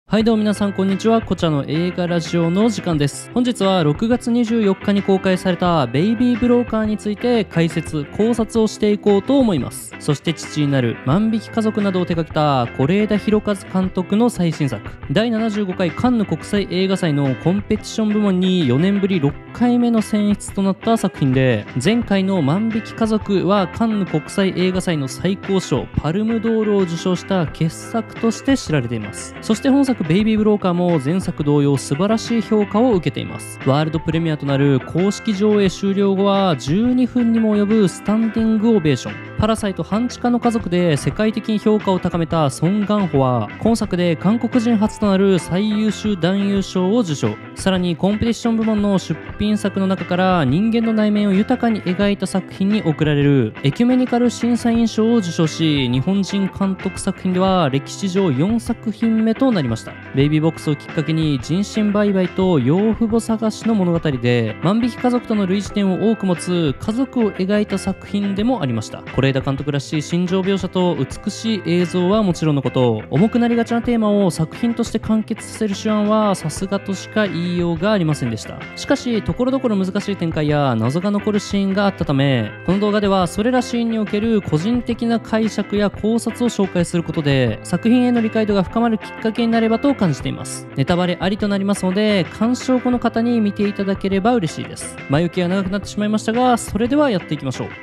はいどうも皆さんこんにちは。こちらの映画ラジオの時間です。本日は6月24日に公開されたベイビーブローカーについて解説考察をしていこうと思います。そして父になる万引き家族などを手掛けた是枝裕和監督の最新作、第75回カンヌ国際映画祭のコンペティション部門に4年ぶり6回目の選出となった作品で、前回の万引き家族はカンヌ国際映画祭の最高賞パルムドールを受賞した傑作として知られています。そして本作ベイビーブローカーも前作同様素晴らしい評価を受けています。ワールドプレミアとなる公式上映終了後は12分にも及ぶスタンディングオベーション。パラサイト半地下の家族で世界的に評価を高めたソン・ガンホは今作で韓国人初となる最優秀男優賞を受賞。さらにコンペティション部門の出品作の中から人間の内面を豊かに描いた作品に贈られるエキュメニカル審査員賞を受賞し、日本人監督作品では歴史上4作品目となりました。ベイビーボックスをきっかけに人身売買と養父母探しの物語で、万引き家族との類似点を多く持つ家族を描いた作品でもありました。是枝監督らしい心情描写と美しい映像はもちろんのこと、重くなりがちなテーマを作品として完結させる手腕はさすがとしか言いようがありませんでした。しかしところどころ難しい展開や謎が残るシーンがあったため、この動画ではそれらシーンにおける個人的な解釈や考察を紹介することで、作品への理解度が深まるきっかけになればと感じています。ネタバレありとなりますので、鑑賞後の方に見ていただければ嬉しいです。前置きが長くなってしまいましたが、それではやっていきましょう。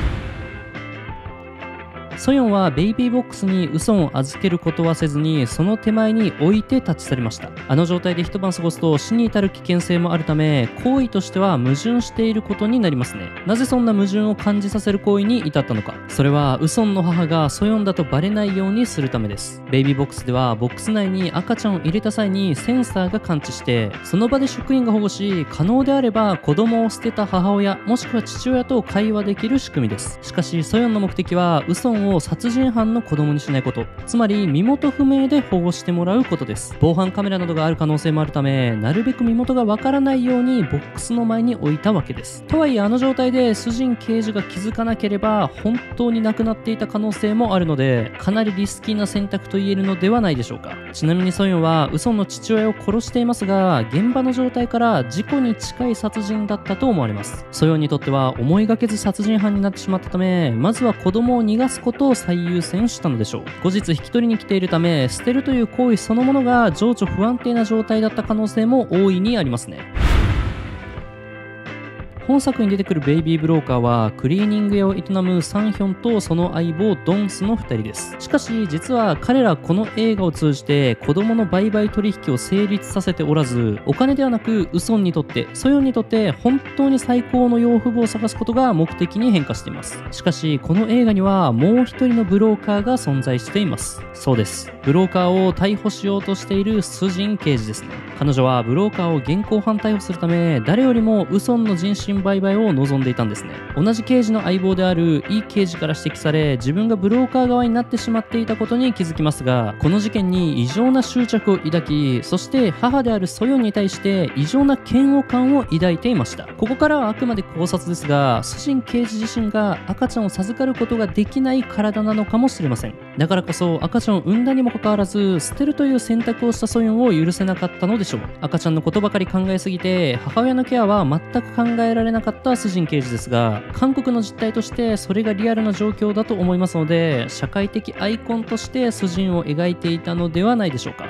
ソヨンはベイビーボックスにウソンを預けることはせずに、その手前に置いて立ち去りました。あの状態で一晩過ごすと死に至る危険性もあるため、行為としては矛盾していることになりますね。なぜそんな矛盾を感じさせる行為に至ったのか。それはウソンの母がソヨンだとバレないようにするためです。ベイビーボックスではボックス内に赤ちゃんを入れた際にセンサーが感知して、その場で職員が保護し、可能であれば子供を捨てた母親もしくは父親と会話できる仕組みです。しかしソヨンの目的はウソンを殺人犯の子供にしないこと、つまり身元不明で保護してもらうことです。防犯カメラなどがある可能性もあるため、なるべく身元がわからないようにボックスの前に置いたわけです。とはいえあの状態でスジン刑事が気づかなければ本当に亡くなっていた可能性もあるので、かなりリスキーな選択と言えるのではないでしょうか。ちなみにソヨンはウソンの父親を殺していますが、現場の状態から事故に近い殺人だったと思われます。ソヨンにとっては思いがけず殺人犯になってしまったため、まずは子供を逃がすことを最優先したのでしょう。後日引き取りに来ているため、捨てるという行為そのものが情緒不安定な状態だった可能性も大いにありますね。本作に出てくるベイビーブローカーはクリーニング屋を営むサンヒョンとその相棒ドンスの2人です。しかし実は彼らこの映画を通じて子供の売買取引を成立させておらず、お金ではなくウソンにとってソヨンにとって本当に最高の養父母を探すことが目的に変化しています。しかしこの映画にはもう一人のブローカーが存在しています。そうです、ブローカーを逮捕しようとしているスジン刑事ですね。彼女はブローカーを現行犯逮捕するため、誰よりもウソンの人身売買を望んでいたんですね。同じ刑事の相棒であるイ刑事から指摘され、自分がブローカー側になってしまっていたことに気づきますが、この事件に異常な執着を抱き、そして母であるソヨンに対して異常な嫌悪感を抱いていました。ここからはあくまで考察ですが、スジン刑事自身が赤ちゃんを授かることができない体なのかもしれません。だからこそ赤ちゃんを産んだにもかかわらず捨てるという選択をしたソヨンを許せなかったのでしょう。赤ちゃんのことばかり考えすぎて母親のケアは全く考えられなかったスジン刑事ですが、韓国の実態としてそれがリアルな状況だと思いますので、社会的アイコンとしてスジンを描いていたのではないでしょうか。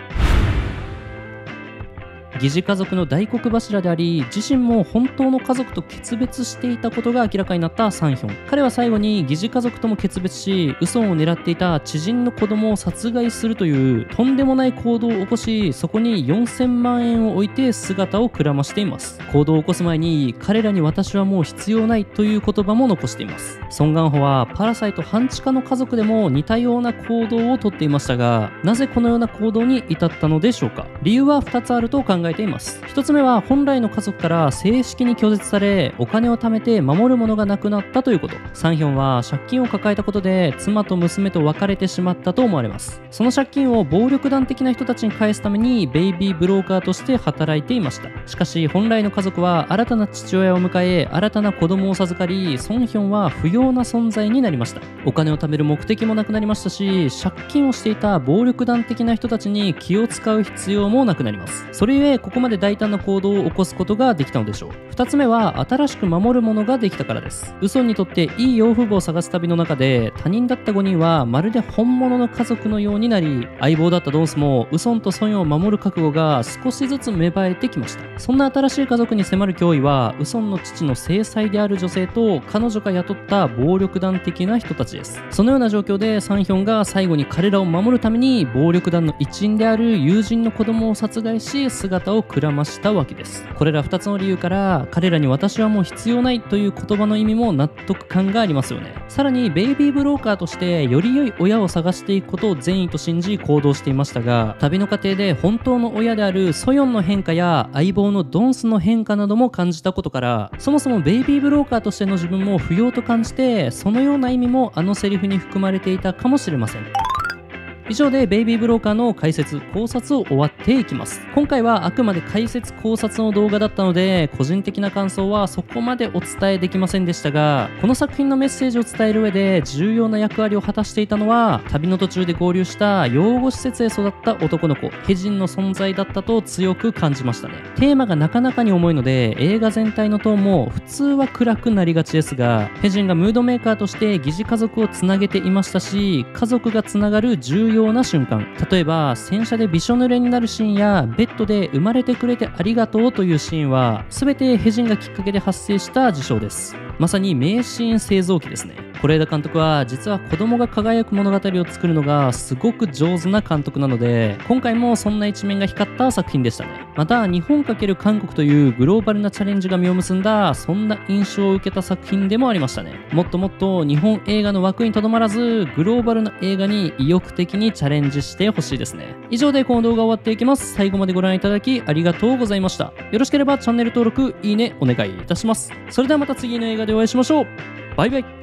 疑似家族の大黒柱であり、自身も本当の家族と決別していたことが明らかになったサンヒョン。彼は最後に疑似家族とも決別し、ウソンを狙っていた知人の子供を殺害するというとんでもない行動を起こし、そこに4000万円を置いて姿をくらましています。行動を起こす前に彼らに私はもう必要ないという言葉も残しています。ソン・ガンホはパラサイト半地下の家族でも似たような行動をとっていましたが、なぜこのような行動に至ったのでしょうか。理由は2つあると考ええています。1つ目は本来の家族から正式に拒絶され、お金を貯めて守るものがなくなったということ。サンヒョンは借金を抱えたことで妻と娘と別れてしまったと思われます。その借金を暴力団的な人たちに返すためにベイビーブローカーとして働いていました。しかし本来の家族は新たな父親を迎え、新たな子供を授かり、ソンヒョンは不要な存在になりました。お金を貯める目的もなくなりましたし、借金をしていた暴力団的な人たちに気を使う必要もなくなります。それゆえここまで大胆な行動を起こすことができたのでしょう。2つ目は新しく守るものができたからです。ウソンにとっていい養父母を探す旅の中で、他人だった5人はまるで本物の家族のようになり、相棒だったドンスもウソンとソンを守る覚悟が少しずつ芽生えてきました。そんな新しい家族に迫る脅威は、ウソンの父の正妻である女性と彼女が雇った暴力団的な人たちです。そのような状況でサンヒョンが最後に彼らを守るために暴力団の一員である友人の子供を殺害し、姿をくらましたわけです。これら2つの理由から彼らに私はもう必要ないという言葉の意味も納得感がありますよね。さらにベイビーブローカーとしてより良い親を探していくことを善意と信じ行動していましたが、旅の過程で本当の親であるソヨンの変化や相棒のドンスの変化なども感じたことから、そもそもベイビーブローカーとしての自分も不要と感じて、そのような意味もあのセリフに含まれていたかもしれません。以上でベイビーブローカーの解説考察を終わっていきます。今回はあくまで解説考察の動画だったので、個人的な感想はそこまでお伝えできませんでしたが、この作品のメッセージを伝える上で重要な役割を果たしていたのは、旅の途中で合流した養護施設へ育った男の子ヘジンの存在だったと強く感じましたね。テーマがなかなかに重いので、映画全体のトーンも普通は暗くなりがちですが、ヘジンがムードメーカーとして疑似家族をつなげていましたし、家族がつながる重要な瞬間、例えば洗車でびしょ濡れになるシーンやベッドで生まれてくれてありがとうというシーンは全てヘジンがきっかけで発生した事象です。まさに名シーン製造機ですね。是枝監督は実は子供が輝く物語を作るのがすごく上手な監督なので、今回もそんな一面が光った作品でしたね。また日本×韓国というグローバルなチャレンジが実を結んだ、そんな印象を受けた作品でもありましたね。もっともっと日本映画の枠にとどまらず、グローバルな映画に意欲的にチャレンジしてほしいですね。以上でこの動画終わっていきます。最後までご覧いただきありがとうございました。よろしければチャンネル登録、いいねお願いいたします。それではまた次の映画でお会いしましょう。バイバイ。